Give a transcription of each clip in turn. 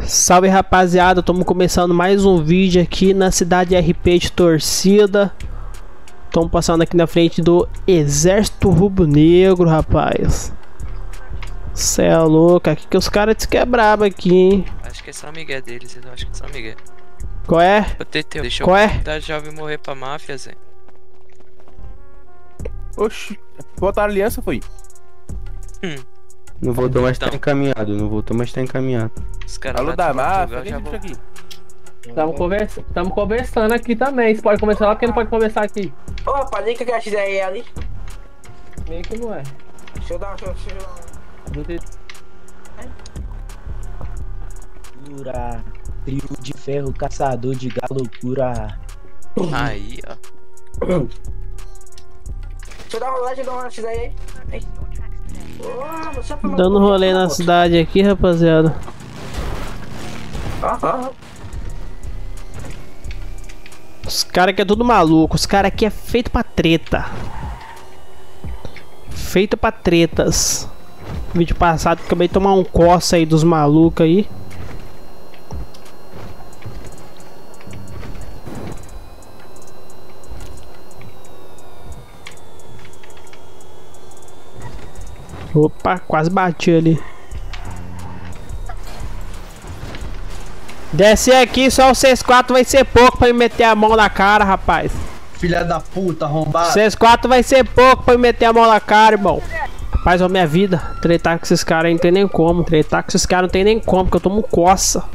Salve rapaziada, estamos começando mais um vídeo aqui na cidade RP de Torcida. Estamos passando aqui na frente do Exército Rubro-Negro, rapaz. Cê é louco, aqui que os caras te quebravam aqui, hein. Acho que é São Miguel deles, eu acho que é São Miguel. Qual é? Deixa Qual é? eu jovem morrer pra máfia, Zé. Oxi, botaram aliança, foi? Não voltou, mas tá Então. encaminhado. Não voltou, mas tá encaminhado. Os caras Alô lá da de máfia, Portugal já o que é isso vão. aqui? Estamos conversando aqui também. Você pode conversar lá, porque não pode conversar aqui. Ô, rapaz, liga que a XDR ali. Meio que não é. Deixa eu dar. Loucura, trio de ferro, caçador de loucura. Aí, ó. Deixa eu dar uma rolagem, deixa eu dar uma XDR aí. Ô, você foi Dando rolê na cidade aqui, rapaziada. Os caras aqui é tudo maluco. Os caras aqui é feito pra treta. Feito pra tretas. Vídeo passado acabei de tomar um coça aí dos malucos aí. Opa, quase bati ali. Desce aqui, só o C4 vai ser pouco pra me meter a mão na cara, rapaz. Filha da puta, arrombado. C4 vai ser pouco pra me meter a mão na cara, irmão. Rapaz, ó, minha vida. Tretar com esses caras aí não tem nem como. Tretar com esses caras não tem nem como, porque eu tomo coça.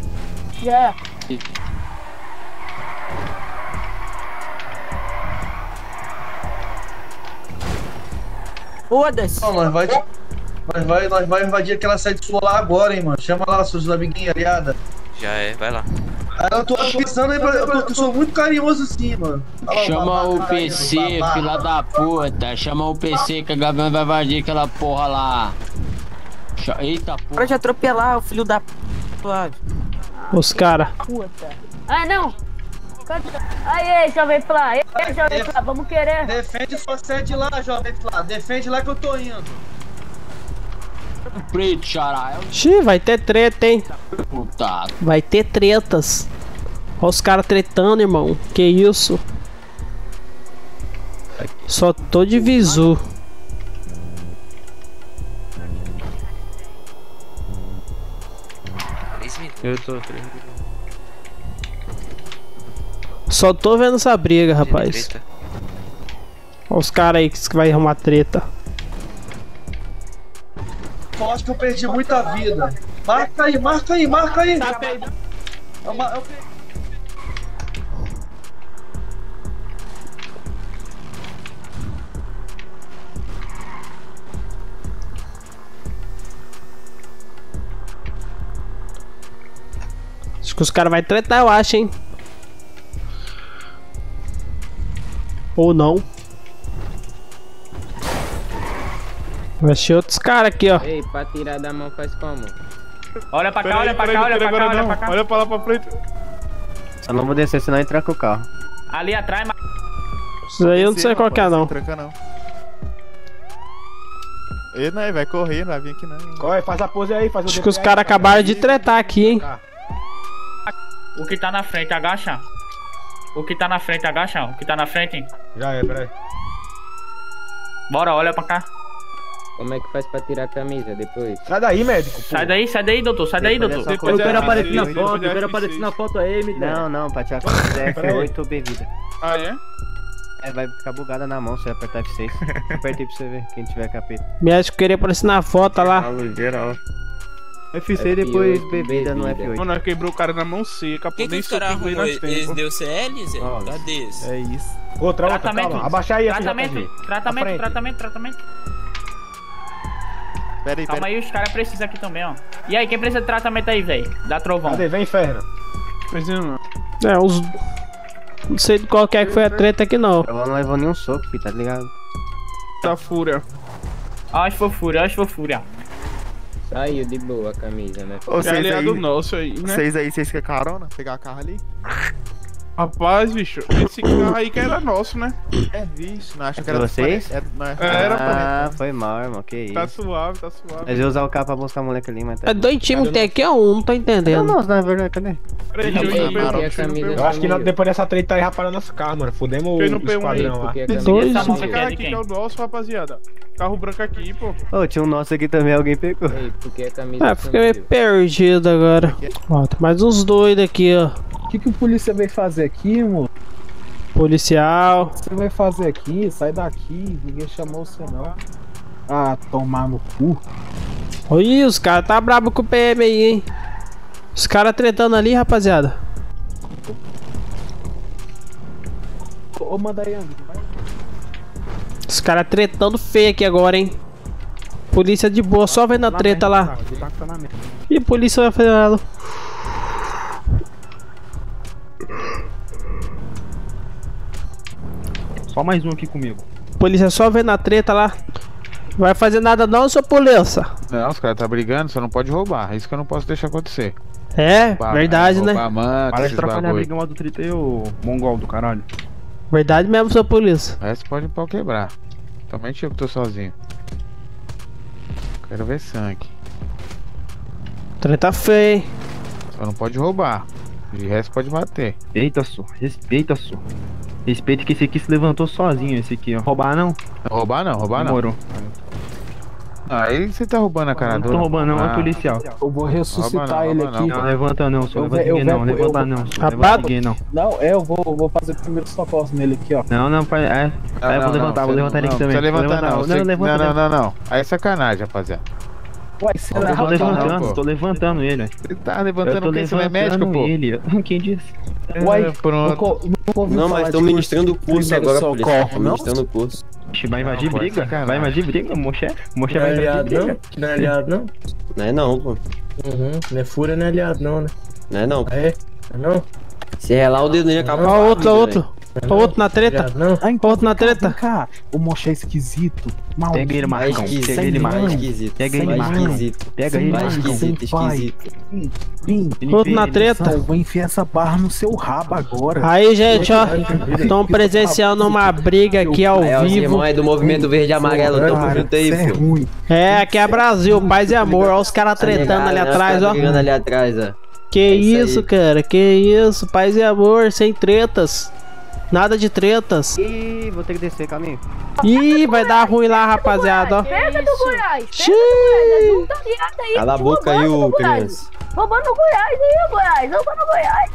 Foda-se! Não, nós vai invadir aquela sede sua lá agora, hein, mano. Chama lá seus amiguinhos, aliada. Já é, vai lá. Aí eu tô pensando aí, eu sou muito carinhoso assim, mano. Olha lá, Chama o babaca, PC, babaca. filha da puta. Chama o PC que a Gavião vai invadir aquela porra lá. Eita Para porra. de atropelar, o filho da puta. Os caras. Puta. Ah, não! Aí, jovem Flá! Aí, jovem Flá, vamos querer! Defende sua sede lá, jovem Flá. Defende lá que eu tô indo. Preto, xará. É Xiii, vai ter treta, hein. o puta. Vai ter tretas. Olha os caras tretando, irmão. Que isso? Só tô de visu. Eu tô. Só tô vendo essa briga, rapaz. Treta. Olha os caras aí que vai arrumar treta. Eu acho que eu perdi muita vida. Marca aí, marca aí, marca aí. Acho que os caras vão tretar, eu acho, hein. Ou não. Vai ser outros caras aqui, ó. Ei, pra tirar da mão faz como? Olha pra cá, olha pra cá, olha pra cá, olha pra cá. Olha pra lá pra frente. Só não vou descer, senão entrar com o carro. Ali atrás, mas... Isso aí eu não sei qual que é, não. Tranca não. Ele não vai correr, não vai vir aqui não. Corre, faz a pose aí, faz o Acho que os caras acabaram de tretar aqui, hein. O que tá na frente, agacha. O que tá na frente, agacha. O que tá na frente. Já é, peraí. Bora, olha pra cá. Como é que faz pra tirar a camisa depois? Sai daí, médico. Sai daí, doutor. Sai daí, doutor. Eu quero aparecer na foto, eu quero aparecer na foto aí, me Não, pra tirar a camisa é F8 ou bebida. Ah, é? É, vai ficar bugada na mão se você apertar F6. Apertei pra você ver, quem tiver capeta. Médico queria aparecer na foto lá. Geral. F6 depois bebida no F8. Mano, nós quebrou o cara na mão seca, Quem que nem os caras soquinho arrumou? nós Eles temos. deu CL, Zé? Ó, Cadê esse? É isso. Outra, calma. Abaixa aí, tratamento. Pera aí, Calma aí, os caras precisam aqui também, ó. E aí, quem precisa de tratamento aí, velho? Dá trovão. Vem, inferno. Precisa não. É, os... Não sei de qual que é que foi a treta aqui, não. Eu não levou nenhum soco, filho, tá ligado? Tá fúria. Ó as fofúria. Saiu de boa a camisa, né? Vocês aí, nosso aí, né? Vocês querem carona? Pegar a carro ali? Rapaz, bicho, esse carro aí que era nosso, né? É, bicho, não acho que Era era vocês? Era, foi mal, irmão, que isso. Tá suave, tá suave. Mas eu ia usar o carro pra buscar o moleque ali, mas tá... É dois times que tem aqui, é um, não tô entendendo. Não, na verdade, cadê? Eu acho que depois dessa treta aí raparam nosso carro, mano. Fudemos o esquadrão lá. Esse carro aqui que é o nosso, rapaziada. Carro branco aqui, pô. Ô, tinha um nosso aqui também, alguém pegou. Fiquei meio perdido agora. Ó, tem mais uns doidos aqui, ó. O que o polícia veio fazer aqui, irmão? Policial. Você vai fazer aqui? Sai daqui, ninguém chamou você não. Ah, tomar no cu. Oi, os caras tá brabo com o PM aí, hein? Os caras tretando ali, rapaziada. Ô, Mandaiang, vai. Os caras tretando feio aqui agora, hein? Polícia de boa, só vendo a treta lá. E polícia vai fazer nada. Só mais um aqui comigo. Polícia só vendo a treta lá. Vai fazer nada não, seu polícia. Não, os caras tá brigando, você não pode roubar. Isso que eu não posso deixar acontecer. É, Roubar, verdade, né? Roubar, mano, Para de trocar minha briga do treta aí, ô mongol do caralho. Verdade mesmo, seu polícia. O resto pode o pau quebrar. Somente eu que tô sozinho. Quero ver sangue. Treta feia, hein? Só não pode roubar. De resto pode bater. Eita, só. Respeita, só. Respeita que esse aqui se levantou sozinho, esse aqui, ó. Roubar não? Roubar não, roubar não. Demorou. Aí você tá roubando a cara Não dura. tô roubando não, é policial. Eu vou ressuscitar ele aqui. Não, levanta não, só. Levanta ninguém não, levanta não. Levanta ninguém não. Não, eu vou fazer o primeiro socorro nele aqui, ó. Não, pai, vou levantar ele aqui também. Não levanta não. Não. Aí é sacanagem, rapaziada. Ué, você tá levantando, tô levantando ele. Você tá levantando porque você não é médico, pô? Quem disse? Uai, pronto. Não, mas estão ministrando o curso agora, polícia. Estão ministrando o curso. Vai invadir briga? Vai invadir briga, Moché? Moché vai invadir briga? Não é aliado, não? Não é não, pô. Não é fúria, não é aliado não, né? Não é não. É? Não? Se relar o dedo nele, acaba. Ó, outro na treta. Outro na treta. Cara, o Moché é esquisito. Pega ele, Marcão. Pega ele, Marcão. Pega ele, Marcão. Pega ele, esquisito. Outro na treta. Vou enfiar essa barra no seu rabo agora. Aí, gente, ó. Estão presenciando uma briga aqui ao vivo. Os irmãos aí do movimento verde e amarelo. Tamo junto aí, filho. É, aqui é Brasil, paz e amor. Ó, os caras tretando ali atrás, ó. Ali atrás, ó. Que isso, cara, que isso. Paz e amor, sem tretas. Nada de tretas. Ih, vou ter que descer, caminho. Ih, vai dar ruim lá, rapaziada, ó. Pega do Goiás! Pega do Goiás! Aí, cala a boca aí, ô criança. Roubando o Goiás aí, Goiás! Roubando o Goiás!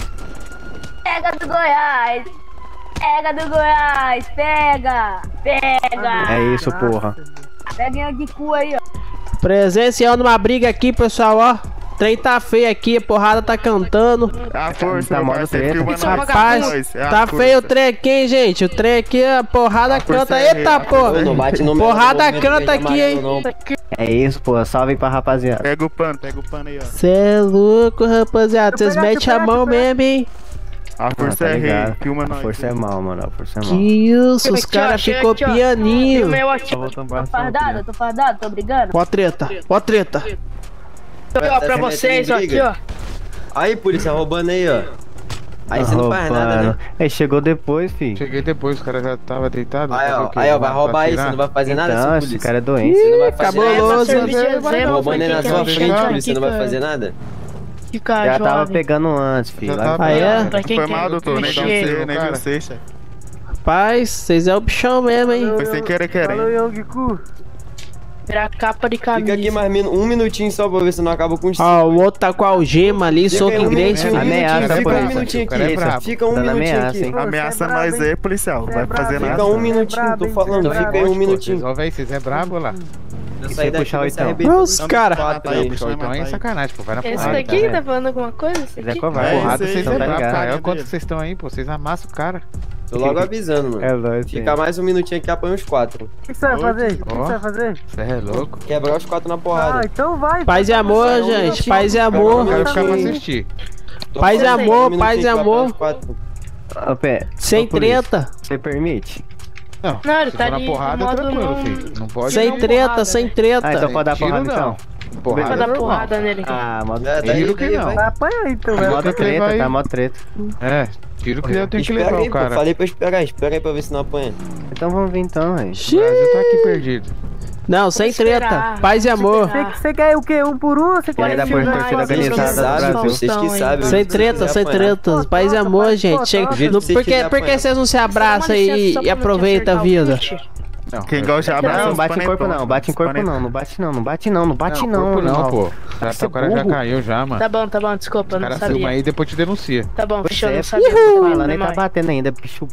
Pega do Goiás! Pega do Goiás! Pega! Pega! É isso, porra. Pega de cu aí, ó. Presenciando uma briga aqui, pessoal, ó. Trem tá feio aqui, a porrada tá cantando. A força, tá modo treta. Rapaz, tá feio o trem aqui, hein, gente. O trem aqui, a porrada canta. Eita, porra. Porrada canta aqui, hein. É isso, porra. Salve pra rapaziada. Pega o pano aí, ó. Cê é louco, rapaziada. Vocês metem a mão mesmo, hein. A força é rei, filma nós. A força é mal, mano. A força é mal. Que isso, os caras ficou pianinho. Tô fardado, tô brigando. Ó treta. Ó, pra vocês, ó, aqui, ó. Aí, polícia, roubando aí, ó. Aí você não faz nada, né? Aí chegou depois, filho. Cheguei depois, o cara já tava deitado. Aí, ó, vai roubar aí, você não vai fazer nada, Não, polícia. esse cara é doente. Você não vai fazer cabuloso, nada. Roubando aí na sua frente, polícia, não vai fazer nada. Já tava pegando antes, filho. Aí é? Foi mal, doutor, nem vi você, chefe. Rapaz, vocês é o bichão mesmo, hein. Foi sem querer. Virar capa de camisa. Fica aqui mais um minutinho só pra ver se não acaba com os... Ó, o outro tá com a algema ali, soco inglês. Ameaça, Fica um minutinho aqui, fica um minutinho aqui. Ameaça nós aí, policial. Vai fazer nada. Fica um minutinho, tô falando, fica aí um minutinho. Ó, véi, vocês é brabo lá. Sair daqui, puxar o você então. Os caras. Então é sacanagem, pô. Vai na porrada. Esse daqui tá falando alguma coisa? Esse Ele é aqui? covarde. Porrada, vocês Então é tá brabo, ligado. cara. Olha quanto vocês estão aí, pô. Vocês amassam o cara. Tô logo avisando, mano. É nóis, Fica mais um minutinho aqui, apanha os 4. O que você vai fazer? O que você vai fazer? Você é louco. Quebrar os 4 na porrada. Então vai. Paz e amor, gente. Paz e amor. Eu quero ficar pra assistir. Paz e amor, paz e amor. Ô, pé. Sem treta. Você permite? Não, Não, ele se tá for na de porrada, é modo tranquilo, não. filho. Não pode. Sem treta, sem treta. Ah, então pode dar porrada então. Porrada Vai dar normal. porrada nele aqui. Ah, modo É, treta. Tiro que não. Apanha aí, então. Modo que ele treta, vai- tá? Modo treta. É, Tiro que eu tenho que Espera levar aí, o pô. cara. Falei pra esperar, espera aí pra ver se não apanha. Então vamos vir então, aí. O Brasil tá aqui perdido. Não, sem treta. Paz e amor. Você quer o quê? Um por um? Você Quer dar por torcida organizada do Brasil. Vocês que sabem. Sem treta, sem treta. Paz e amor, gente. Chega. Por que vocês não se abraçam e aproveitam a vida? Não, quem gosta de abraço. Não bate em corpo não, bate em corpo não, não bate não, não bate não, não bate não. Não, pô. O cara já caiu já, mano. Tá bom, desculpa, eu não sabia. Filma aí e depois te denuncia. Tá bom, fechou, Você não sabia. fala, nem tá batendo ainda, bicho.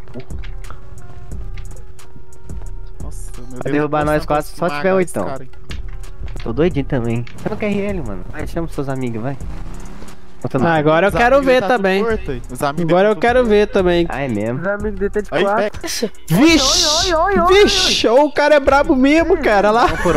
Vai derrubar nós quatro só se tiver oitão. Tô doidinho também. Você não quer RL, mano? Vai, chama os seus amigos, vai. Agora eu quero ver também. Agora eu quero ver também. Ah, é mesmo? Os amigos dele tá de quatro. Vixe! Vixe! O cara é brabo mesmo, cara. Lá. Um por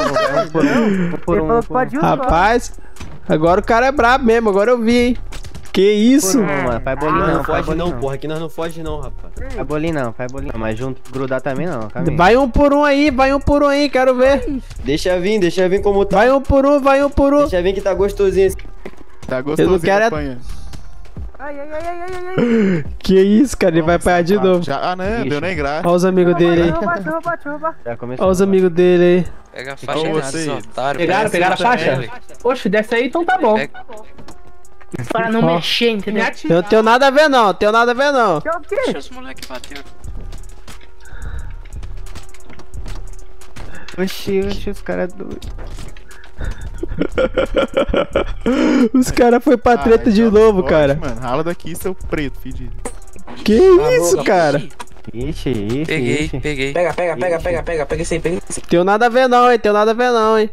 um. Rapaz, agora o cara é brabo mesmo. Agora eu vi, hein? Que isso? Mano, faz bolinho não foge não, porra. Aqui nós não foge não, rapaz. Faz bolinho não. Mas junto, grudar também não. Caminho. Vai um por um aí, quero ver. Deixa vir como tá. Vai um por um. Deixa vir que tá gostosinho. Tá gostosinho. Eu não quero Ai. Que isso, cara, ele vai apanhar de novo. Ah, não, deu nem graça. Olha os amigos dele aí. Olha os amigos dele aí. Pega a faixa aí, otário. Pegaram a faixa? Oxe, desce aí, então tá bom. Para não mexer, entendeu? Eu não tenho nada a ver não, Deixa os moleques bater. Oxi, os caras doidos. Os caras foi pra treta de novo, cara. Mano, rala daqui, seu preto, fedido. Que isso, cara? Ixi. Peguei. Pega esse aí. Tenho nada a ver não, hein.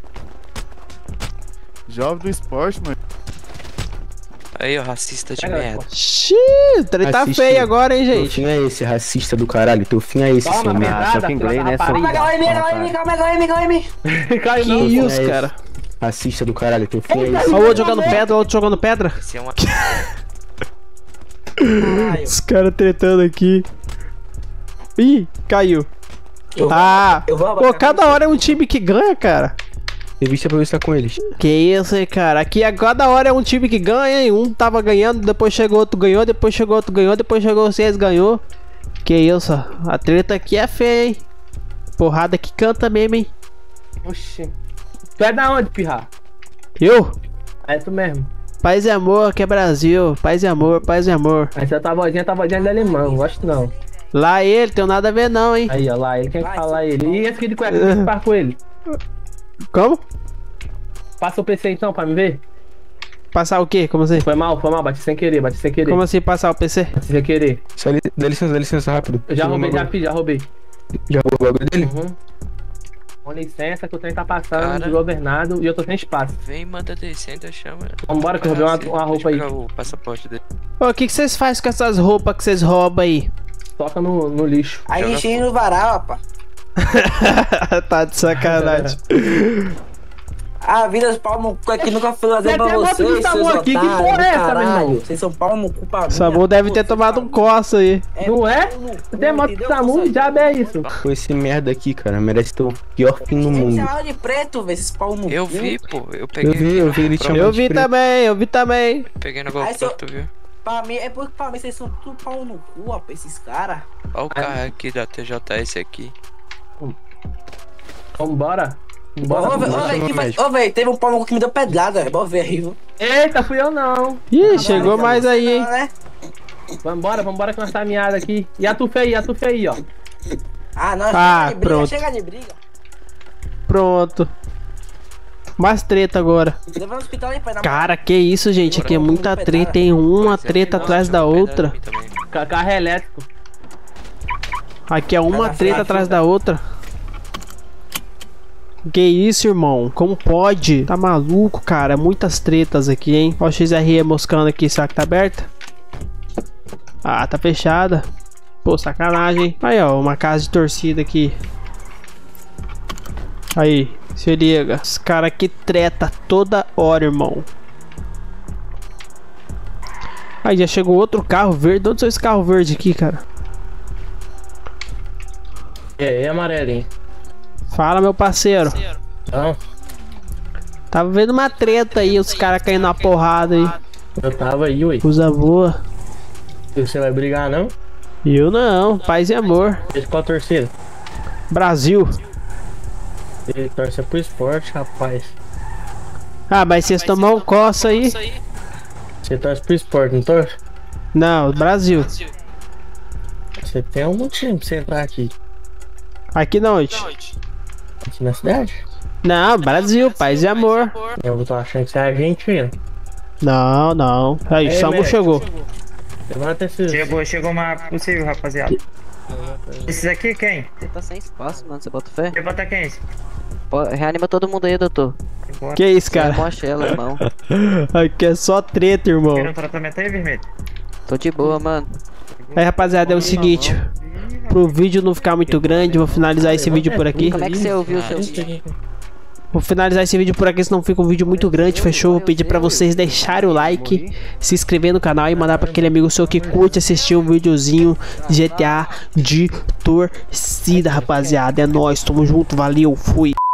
Jovem do esporte, mano. Aí, ó, racista de merda. Xiii, treta feia agora, hein, Teu gente. fim é esse, racista do caralho. Teu fim é esse, seu merda. Só que inglês, né? Calma, calma. Que isso, cara? Racista do caralho, teu fim é esse. Olha o outro jogando pedra, Esse é uma... Os caras tretando aqui. Ih, caiu. Pô, cada hora é um time que ganha, cara. Revista pra ver se tá com eles. Que isso aí, cara. Aqui a cada hora é um time que ganha, hein? Um tava ganhando, depois chegou outro ganhou, depois chegou outro ganhou, depois chegou vocês ganhou. Que isso, a treta aqui é feia, hein? Porrada que canta mesmo, hein? Oxi. Tu é da onde, pirra? Eu? É tu mesmo. Paz e amor, que é Brasil. Paz e amor. Essa tá vozinha de alemão, gosto não. Lá ele, tem nada a ver não, hein? Aí, ó, lá ele, quem que fala ele? E esse aqui de cueca, quem que par com ele? Como? Passa o PC então, pra me ver. Passar o quê? Como assim? Foi mal, bati sem querer. Como assim passar o PC? Bati sem querer. Só dá licença, rápido. Eu já roubei. Já roubou o bagulho dele? Com licença que o trem tá passando, desgovernado e eu tô sem espaço. Vem, manda descer, então chama. Vambora que eu roubei uma roupa aí. O passaporte dele. Ô, o que vocês fazem com essas roupas que vocês roubam aí? Toca no lixo. Aí enche no varal, rapaz. Tá de sacanagem. A vida dos pau no cu aqui nunca fui fazer pra vocês, seus aqui, que porra é essa, meu irmão? Vocês são pau no cu pra mim. Samu deve ter tomado um coça aí. Não é? Tem moto do Samu, diabo é isso. Com esse merda aqui, cara, merece ter o pior fim do mundo. Você chamava de preto, velho, esses pau no cu. Eu vi, pô, eu peguei. Eu vi ele chamando Eu vi também. Peguei no GoPro, tu viu? Pra mim, é porque pra mim vocês são tudo pau no cu, ó, esses caras. Olha o carro aqui da TJS aqui. Vambora. Ô, velho, teve um pau no cu que me deu pedrada, velho. Bora ver aí, viu? Eita, fui eu não. Ih, chegou mais aí, hein? Vambora que nós tá miado aqui. E a tufa aí, ó. Ah, não, pronto. chega de briga. Pronto. Mais treta agora. Leva no hospital aí, pai. Cara, que isso, gente? Aqui é muita treta, tem uma treta atrás da outra. Carro elétrico. Aqui é uma treta atrás da outra. Que isso, irmão? Como pode? Tá maluco, cara? Muitas tretas aqui, hein? Ó o XRE moscando aqui. Será que tá aberta? Ah, tá fechada. Pô, sacanagem, hein? Aí, ó, uma casa de torcida aqui. Aí, se liga. Os caras que treta toda hora, irmão. Aí, já chegou outro carro verde. Onde são esses carros verdes aqui, cara? É amarelinho. Fala, meu parceiro. Não. Tava vendo uma treta aí, os caras caindo na porrada aí. Eu tava aí, ué. Usa boa. Você vai brigar, não? Eu não, paz e amor. Qual a torcida? Brasil. Ele torce pro esporte, rapaz. Ah, mas vocês tomam coça aí. Você torce pro esporte, não torce? Não, Brasil. Você tem um motivo pra você entrar aqui. Aqui na onde? Aqui na cidade? Não, Brasil, paz e amor. Eu tô achando que você é argentino. Não, não. Aí, Samu chegou. Levanta esses... Chegou uma possível, rapaziada. Esses aqui quem? Você tá sem espaço, mano. Você bota fé? Levanta quem é esse? Pô, reanima todo mundo aí, doutor. Que isso, cara? Mocha ela, irmão. Aqui é só treta, irmão. Quer um tratamento aí, vermelho? Tô de boa, mano. Aí, rapaziada, é o seguinte. Pro vídeo não ficar muito grande, vou finalizar esse vídeo por aqui. Como é que você ouviu o seu vídeo? Vou finalizar esse vídeo por aqui, senão fica um vídeo muito grande, fechou? Vou pedir pra vocês deixarem o like, se inscrever no canal e mandar pra aquele amigo seu que curte assistir um videozinho de GTA de torcida, rapaziada. É nóis, tamo junto, valeu, fui.